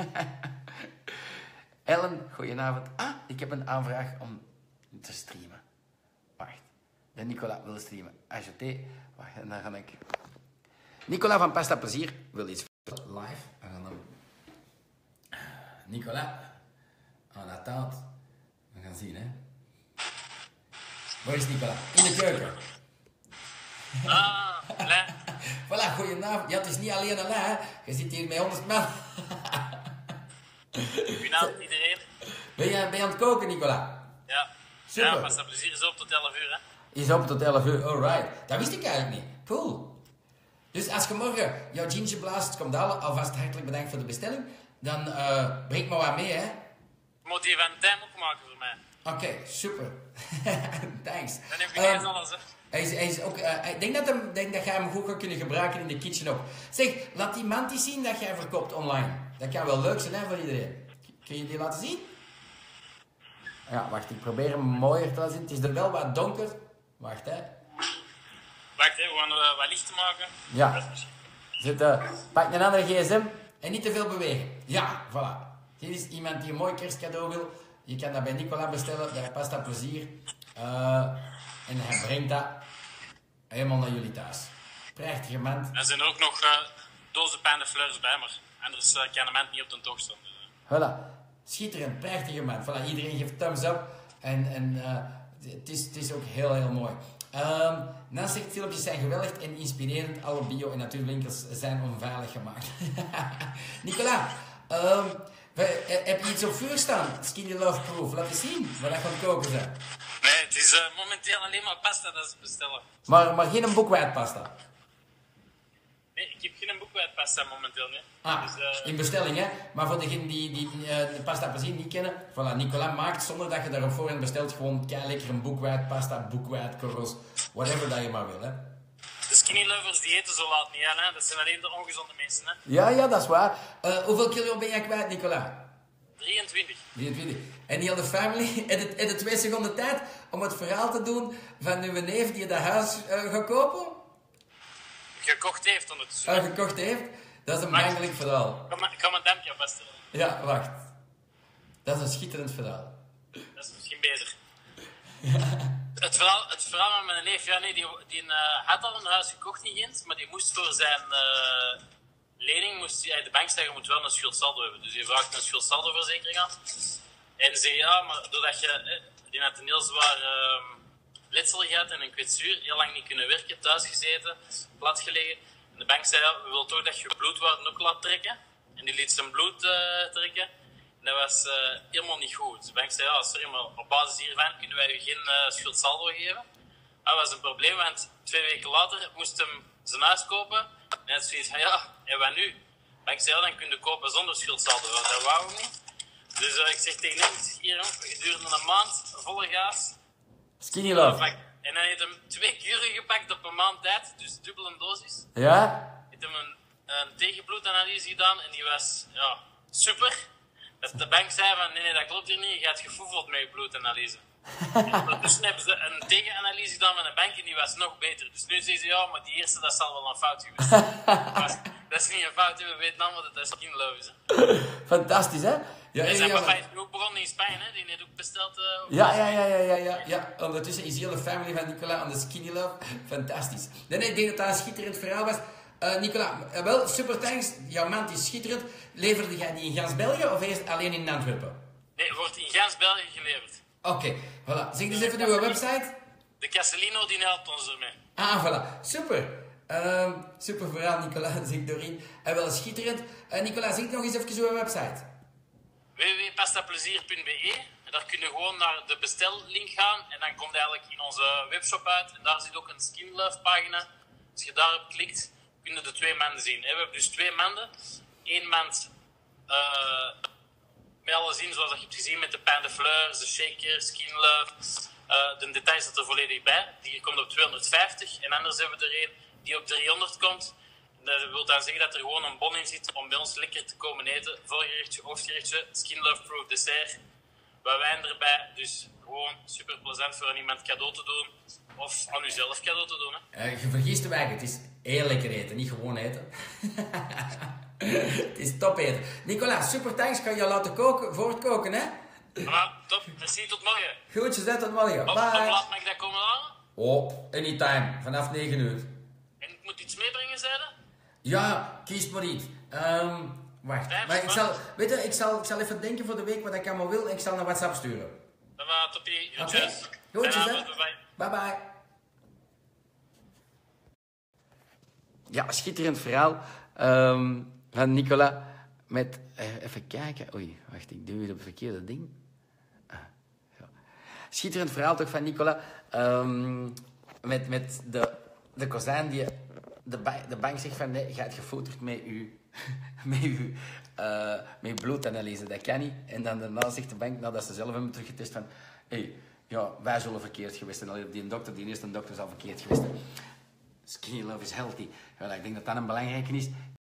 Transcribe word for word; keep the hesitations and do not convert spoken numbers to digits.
Ellen, goedenavond. Ah, ik heb een aanvraag om te streamen. Wacht. De Nicola wil streamen. Ajouté. Wacht, en dan ga ik... Nicola van Pasta Plezier wil iets live. We gaan hem... Nicola. En attente. We gaan zien, hè. Waar is Nicola? In de keuken. Ah, Alain. Voilà, goedenavond. Ja, het is niet alleen Alain, hè. Je zit hier met honderd man. Goedenavond iedereen. Ben je, ben je aan het koken, Nicola? Ja. Super. Ja, Pasta Plezier is op tot elf uur, hè. Is op tot elf uur, alright. Dat wist ik eigenlijk niet. Cool. Dus als je morgen jouw ginger blaast komt halen, alvast hartelijk bedankt voor de bestelling. Dan uh, breng maar wat mee, hè. Je moet die van Tijm ook maken voor mij. Oké, okay, super. Thanks. Dan heb je niet eens Um, alles, hè. Hij is, hij is ook, uh, ik denk dat, hem, denk dat jij hem goed gaat kunnen gebruiken in de kitchen ook. Zeg, laat die mantis zien dat jij verkoopt online. Dat kan wel leuk zijn, hè, voor iedereen. Kun je die laten zien? Ja, wacht, ik probeer hem mooier te laten zien. Het is er wel wat donker. Wacht, hè. Wacht, hè, we gaan uh, wat licht maken. Ja. Zit, uh, pak een andere gsm en niet te veel bewegen. Ja, voilà. Dit is iemand die een mooi kerstcadeau wil. Je kan dat bij Nicola bestellen, bij Pasta Plezier. Uh, en hij brengt dat helemaal naar jullie thuis. Prachtige mand. Er zijn er ook nog uh, dozen pain de fleurs bij, maar anders uh, kan de mand niet op de tocht staan. Voilà. Schitterend, prachtige mand. Voilà, iedereen geeft thumbs up. En, en uh, het, is, het is ook heel, heel mooi. Um, Naast zegt, filmpjes zijn geweldig en inspirerend. Alle bio- en natuurwinkels zijn onveilig gemaakt. Nicola, um, heb je iets op vuur staan? Skinny Love Proof. Laat eens zien wat dat gaat koken zijn. Nee, het is uh, momenteel alleen maar pasta dat ze bestellen. Maar, maar geen boekwijdpasta. Nee, ik heb geen boekwijdpasta momenteel, nee. Ah, dus, uh, in bestelling, hè. Maar voor degenen die, die uh, de Pasta Plezier niet kennen, voilà, Nicola maakt zonder dat je daarop voorhand bestelt gewoon kei lekker een boekwijdpasta, boekwijdkorrels, whatever dat je maar wil, hè. De skinny lovers die eten zo laat niet, hè. Dat zijn alleen de ongezonde mensen, hè. Ja, ja, dat is waar. Uh, hoeveel kilo ben jij kwijt, Nicola? drieëntwintig. drieëntwintig. En die hele family, en de, en de twee seconden tijd om het verhaal te doen van uw neef die dat huis uh, gaat kopen? Gekocht heeft ondertussen. Uh, gekocht heeft? Dat is een bangelijk verhaal. Ik ga mijn dampje vaststellen. Ja, wacht. Dat is een schitterend verhaal. Dat is misschien beter. Het, verhaal, het verhaal met mijn neef, ja nee, die, die uh, had al een huis gekocht in Gent, maar die moest voor zijn uh, lening, moest hij, de bank zeggen, moet wel een schuldsaldo hebben. Dus die vraagt een schuldsaldoverzekering aan. En zei, ja, maar doordat je, eh, die had een heel zwaar uh, letsel gehad en een kwetsuur, heel lang niet kunnen werken, thuis gezeten, plat gelegen. En de bank zei, ja, we willen toch dat je bloedwaarden ook laat trekken. En die liet zijn bloed uh, trekken. En dat was uh, helemaal niet goed. De bank zei, ja, sorry, maar op basis hiervan kunnen wij u geen uh, schuldsaldo geven. Dat was een probleem, want twee weken later moest hem zijn huis kopen. En hij had zoiets van, ja, en wat nu? De bank zei, ja, dan kun je kopen zonder schuldsaldo. Dat wou ik niet. Dus uh, ik zeg tegen hem, hier, jong, gedurende een maand, volle gaas. Skinny Love. En hij heeft hem twee kuren gepakt op een maand tijd, dus dubbel een dosis. Ja? Hij heeft hem een, een tegenbloedanalyse gedaan en die was, ja, super. Dat de bank zei van, nee, nee, dat klopt hier niet, je gaat gefoefeld met je bloedanalyse. En ondertussen hebben ze een tegenanalyse gedaan met een bank en die was nog beter. Dus nu zeggen ze, ja, maar die eerste, dat zal wel een fout geweest zijn. Dat is niet een fout, we weten allemaal dat dat Skinny Love is. Hè. Fantastisch, hè? Ja, En zijn ja, papa is ook begonnen in Spanje, hè. Die heeft ook besteld. Uh, ja, ja, ja, ja, ja, ja, ja. Ondertussen is de hele family van Nicola aan de Skinny Love. Fantastisch. Nee, nee, ik denk dat dat een schitterend verhaal was. Uh, Nicola, uh, wel, super thanks. Jouw mand is schitterend. Leverde jij die in gans België of eerst alleen in Antwerpen? Nee, wordt in gans België geleverd. Oké, okay, voilà. Zeg dus even uw website. De Castellino, die helpt ons ermee. Ah, voilà. Super. Uh, super verhaal, Nicola, zegt Doreen. En wel schitterend. Uh, Nicola, zeg nog eens even uw website. w w w punt pastaplezier punt b e. Daar kun je gewoon naar de bestellink gaan en dan komt eigenlijk in onze webshop uit. En daar zit ook een Skinny Love pagina. Als je daarop klikt, kun je de twee manden zien. We hebben dus twee manden. Eén mand uh, met alle zin zoals je hebt gezien met de pain de fleurs, de shaker, Skinny Love. Uh, de details zitten er volledig bij. Die komt op tweehonderdvijftig. En anders hebben we er een die op driehonderd komt. Dat wil dan zeggen dat er gewoon een bon in zit om bij ons lekker te komen eten. Voorgerechtje, hoofdgerechtje, Skinny Love Proof dessert. Wat wijn erbij. Dus gewoon super plezant voor aan iemand cadeau te doen. Of aan uzelf cadeau te doen. Hè. Uh, je vergist de wijk. Het is heel lekker eten, niet gewoon eten. Het is top eten. Nicola, super thanks. Ik ga je laten koken, voortkoken, hè? Voilà, top. Merci, tot morgen. Goedjes, hè, tot morgen. Op, op Bye. laat mag ik dat komen halen? Oh, anytime. Vanaf negen uur. En ik moet iets meebrengen, zeiden? Ja, kies maar iets. Ehm, wacht. Vijf, Maar ik wat? zal, weet je, ik zal, ik zal even denken voor de week wat ik allemaal wil en ik zal naar WhatsApp sturen. Dat was toppie. Oké. Groetjes. Goedjes, hè? Bye bye. Bye bye. Ja, schitterend verhaal ehm, van Nicola. Met, eh, even kijken. Oei, wacht, ik doe weer op het verkeerde ding. Ah, zo. Schitterend verhaal toch van Nicola. Ehm, met met de, de kozijn die de, ba de bank zegt van nee, je gaat gefotoerd met je, met uw, uh, met uw bloedanalyse. Dat kan niet. En dan daarna zegt de bank, nadat ze zelf hebben teruggetest van hey, ja, wij zullen verkeerd geweest zijn. Allee, die dokter, die eerste dokter zal verkeerd geweest zijn. Skinny love is healthy. Ja, ik denk dat dat een belangrijke is.